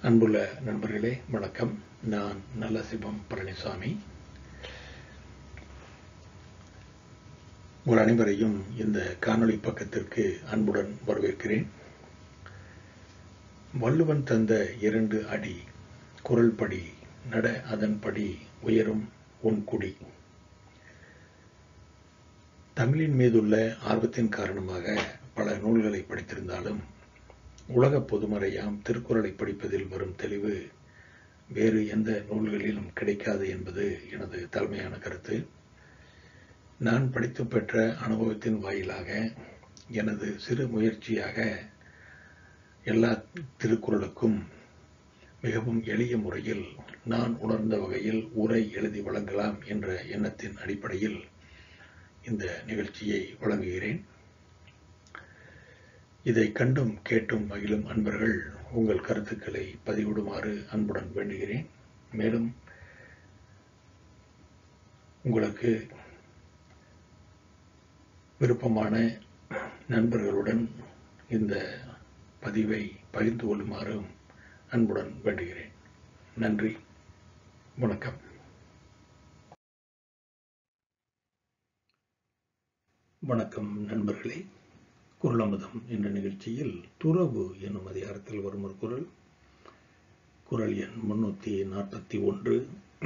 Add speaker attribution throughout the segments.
Speaker 1: அன்புள்ள நண்பர்களே வணக்கம். நான் நல்லசிவம் பழனிசாமி. உங்கள் அனைவரையும் இந்த காணொளி பக்கத்திற்கு அன்புடன் வரவேற்கிறேன். வள்ளுவன் தந்த 2 அடி குரல் படி நட அதன்படி உயரும் உன் குடி. தமிழின் மீதுள்ள ஆர்வத்தின் காரணமாக பல நூல்களை படித்திருந்தாலும் உலக பொதுமறையாம் திருக்குறளை படிப்பதில் வரும் தெளிவு வேறு எந்த நூல்களிலும் கிடைக்காது என்பது எனது தலைமையான கருத்து. நான் படித்து பெற்ற அனுபவத்தின் வாயிலாக எனது சிறு முயற்சியாக எல்லா திருக்குறளுக்கும் மிகவும் எளிய முறையில் நான் உணர்ந்த வகையில் உரை எழுதி வழங்கலாம் என்ற எண்ணத்தின் அடிப்படையில் இந்த நிகழ்ச்சியை வழங்குகிறேன். இதை கண்டும் கேட்டும் மகிழும் அன்பர்கள் உங்கள் கருத்துக்களை பதிவிடுமாறு அன்புடன் வேண்டுகிறேன். மேலும் உங்களுக்கு விருப்பமான நண்பர்களுடன் இந்த பதிவை பகிர்ந்து கொள்ளுமாறும் அன்புடன் வேண்டுகிறேன். நன்றி, வணக்கம். வணக்கம் நண்பர்களே. குறளமுதம் என்ற நிகழ்ச்சியில் துறவு என்னும் அதிகாரத்தில் வரும் ஒரு குறள், குறள் எண் 341.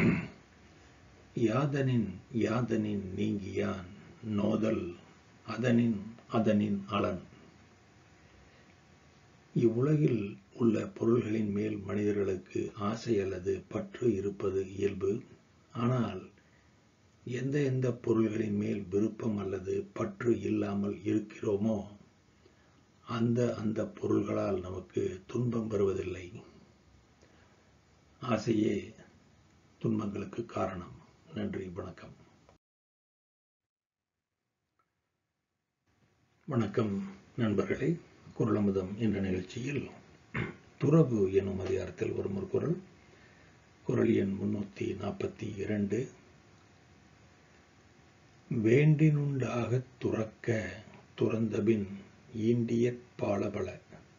Speaker 1: யாதனின் யாதனின் நீங்கியான் நோதல் அதனின் அதனின் அலன். இவ்வுலகில் உள்ள பொருள்களின் மேல் மனிதர்களுக்கு ஆசை அல்லது பற்று இருப்பது இயல்பு. ஆனால் எந்த எந்த பொருள்களின் மேல் விருப்பம் அல்லது பற்று இல்லாமல் இருக்கிறோமோ அந்த பொருள்களால் நமக்கு துன்பம் வருவதில்லை. ஆசையே துன்பங்களுக்கு காரணம். நன்றி, வணக்கம். வணக்கம் நண்பர்களே. குறளமுதம் என்ற நிகழ்ச்சியில் துறவு என்னும் அதிகாரத்தில் வரும் ஒரு குறள், குறள் எண் 342. வேண்டினுண்டாகத் துறக்க துறந்தபின் ஈண்டியற் பாலபல.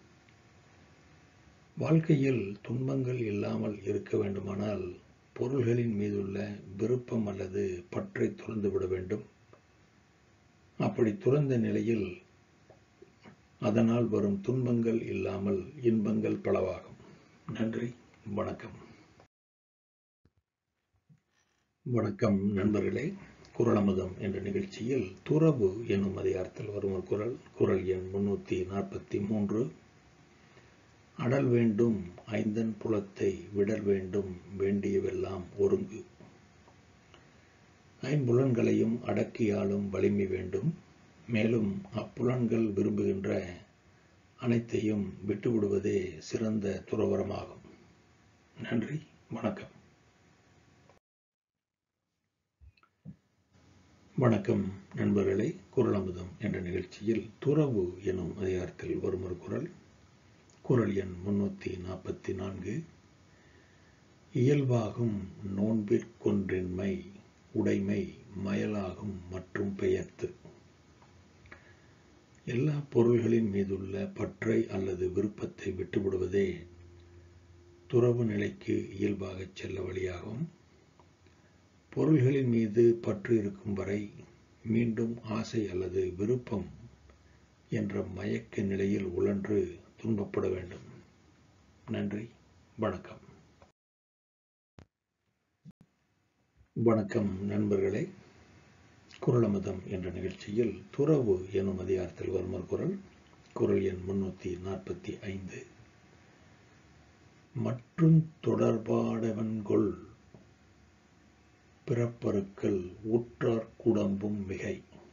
Speaker 1: வாழ்க்கையில் துன்பங்கள் இல்லாமல் இருக்க வேண்டுமானால் பொருள்களின் மீதுள்ள விருப்பம் அல்லது பற்றை துறந்துவிட வேண்டும். அப்படி துறந்த நிலையில் அதனால் வரும் துன்பங்கள் இல்லாமல் இன்பங்கள் பலவாகும். நன்றி, வணக்கம். வணக்கம் நண்பர்களே. குறளமுதம் என்ற நிகழ்ச்சியில் துறவு என்னும் அதிகாரத்தில் வரும் ஒரு குறள், குறள் எண் 343. அடல் வேண்டும் ஐந்தன் புலத்தை விடல் வேண்டும் வேண்டியவெல்லாம் ஒருங்கு. ஐம்புலன்களையும் அடக்கியாலும் வலிமை வேண்டும். மேலும் அப்புலன்கள் விரும்புகின்ற அனைத்தையும் விட்டுவிடுவதே சிறந்த துறவரமாகும். நன்றி, வணக்கம். வணக்கம் நண்பர்களே. குறளமுதம் என்ற நிகழ்ச்சியில் துறவு எனும் அதிகாரத்தில் வரும் ஒரு குறள், குறள் எண் 344. இயல்பாகும் நோன்பிற்கொன்றின்மை உடைமை மயலாகும் மற்றும் பெயர்த்து. எல்லா பொருள்களின் மீதுள்ள பற்றை அல்லது விருப்பத்தை விட்டுவிடுவதே துறவு நிலைக்கு இயல்பாக செல்ல வழியாகும். பொருள்களின் மீது பற்று இருக்கும் வரை மீண்டும் ஆசை அல்லது விருப்பம் என்ற மயக்க நிலையில் உழன்று துன்பப்பட வேண்டும். நன்றி, வணக்கம். வணக்கம் நண்பர்களே. குறளமுதம் என்ற நிகழ்ச்சியில் துறவு எனும் அதிகாரத்தில் வரும் ஒரு குறள், குறள் எண் 345. மற்றும் தொடர்பாடவன்கொள் பிறப்பறுக்கல் உற்றார் குடம்பும் மிகை.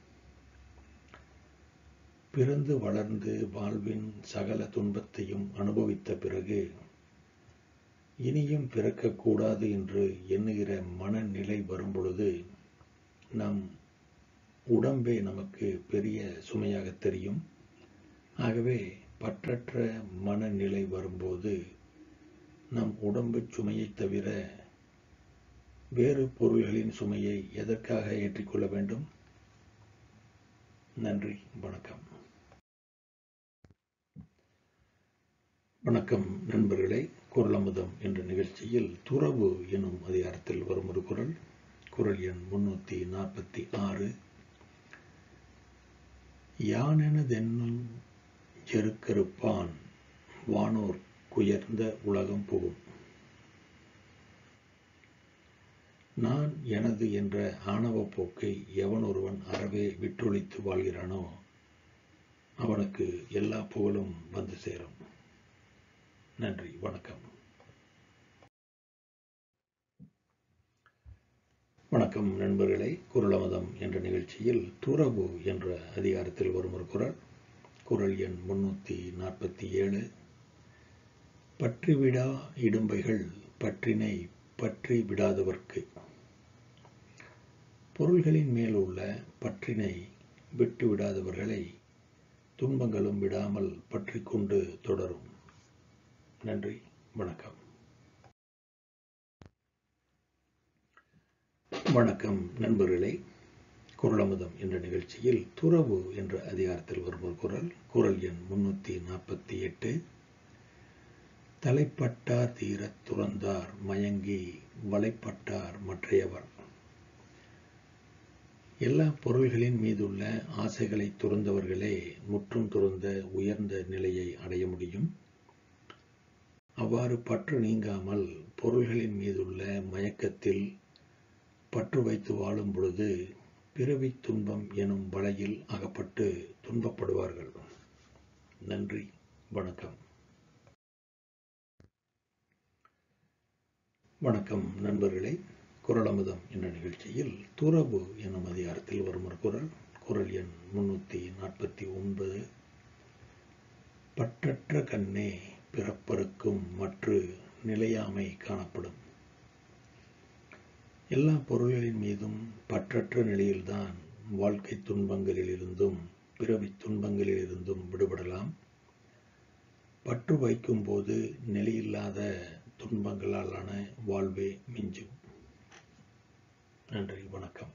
Speaker 1: பிறந்து வளர்ந்து வாழ்வின் சகல துன்பத்தையும் அனுபவித்த பிறகு இனியும் பிறக்கக்கூடாது என்று எண்ணுகிற மனநிலை வரும்பொழுது நம் உடம்பே நமக்கு பெரிய சுமையாக தெரியும். ஆகவே பற்றற்ற மனநிலை வரும்போது நம் உடம்பு சுமையை தவிர வேறு பொருள்களின் சுமையை எதற்காக ஏற்றிக்கொள்ள வேண்டும்? நன்றி, வணக்கம். வணக்கம் நண்பர்களே. குறளமுதம் என்ற நிகழ்ச்சியில் துறவு எனும் அதிகாரத்தில் வரும் ஒரு குறள், குறள் எண் 346. யானெனதென்னும் செருக்கறுப்பான் வானோர் குயர்ந்த உலகம் புகும். நான் எனது என்ற ஆணவ போக்கை எவன் ஒருவன் அறவே விட்டொழித்து வாழ்கிறானோ அவனுக்கு எல்லா புகழும் வந்து சேரும். நன்றி, வணக்கம். வணக்கம் நண்பர்களே. குறளமுதம் என்ற நிகழ்ச்சியில் துறவு என்ற அதிகாரத்தில் வரும் ஒரு குறள், குறள் எண் 347. பற்றிவிடா இடும்பைகள் பற்றினை பற்றி விடாதவர்க்கு. பொருள்களின் மேல் உள்ள பற்றினை விட்டு விடாதவர்களை துன்பங்களும் விடாமல் பற்றி கொண்டு தொடரும். நன்றி, வணக்கம். வணக்கம் நண்பர்களே. குறளமுதம் என்ற நிகழ்ச்சியில் துறவு என்ற அதிகாரத்தில் வரும் ஒரு குறள், குறள் எண் 348. தலைப்பட்டார் தீரத் துறந்தார் மயங்கி வலைப்பட்டார் மற்றையவர். எல்லா பொருள்களின் மீதுள்ள ஆசைகளை துறந்தவர்களே முற்றும் துறந்த உயர்ந்த நிலையை அடைய முடியும். அவ்வாறு பற்று நீங்காமல் பொருள்களின் மீதுள்ள மயக்கத்தில் பற்று வைத்து வாழும் பொழுது பிறவி துன்பம் எனும் வலையில் அகப்பட்டு துன்பப்படுவார்கள். நன்றி, வணக்கம். வணக்கம் நண்பர்களே. குறளமுதம் என்ற நிகழ்ச்சியில் துறவு எனும் அதிகாரத்தில் வரும் ஒரு குறள், குறள் எண் 349. பற்றற்ற கண்ணே பிறப்பருக்கும் மற்று நிலையாமை காணப்படும். எல்லா பொருள்களின் மீதும் பற்றற்ற நிலையில்தான் வாழ்க்கை துன்பங்களிலிருந்தும் பிறவி துன்பங்களிலிருந்தும் விடுபடலாம். பற்று வைக்கும் போது நிலையில்லாத துன்பங்களாலான வாழ்வே மிஞ்சும். நன்றி, வணக்கம்.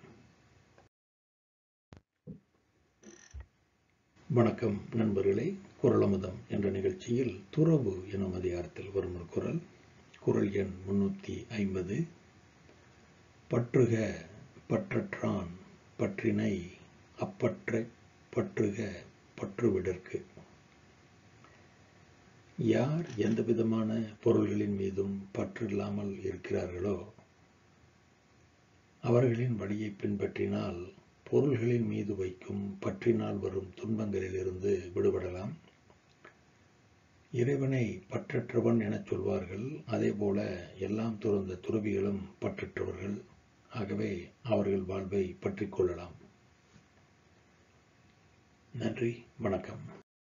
Speaker 1: வணக்கம் நண்பர்களே. குறளமுதம் என்ற நிகழ்ச்சியில் துறவு எனும் அதிகாரத்தில் வரும் ஒரு குறள், குறள் எண் 350. பற்றுக பற்றற்றான் பற்றினை அப்பற்றை பற்றுக பற்றுவிடற்கு. யார் எந்த விதமான பொருள்களின் மீதும் பற்றில்லாமல் இருக்கிறார்களோ அவர்களின் வழியை பின்பற்றினால் பொருள்களின் மீது வைக்கும் பற்றினால் வரும் துன்பங்களிலிருந்து விடுபடலாம். இறைவனை பற்றற்றவன் எனச் சொல்வார்கள். அதேபோல எல்லாம் துறந்த துறவிகளும் பற்றற்றவர்கள். ஆகவே அவர்கள் வாழ்வை பற்றிக் கொள்ளலாம். நன்றி, வணக்கம்.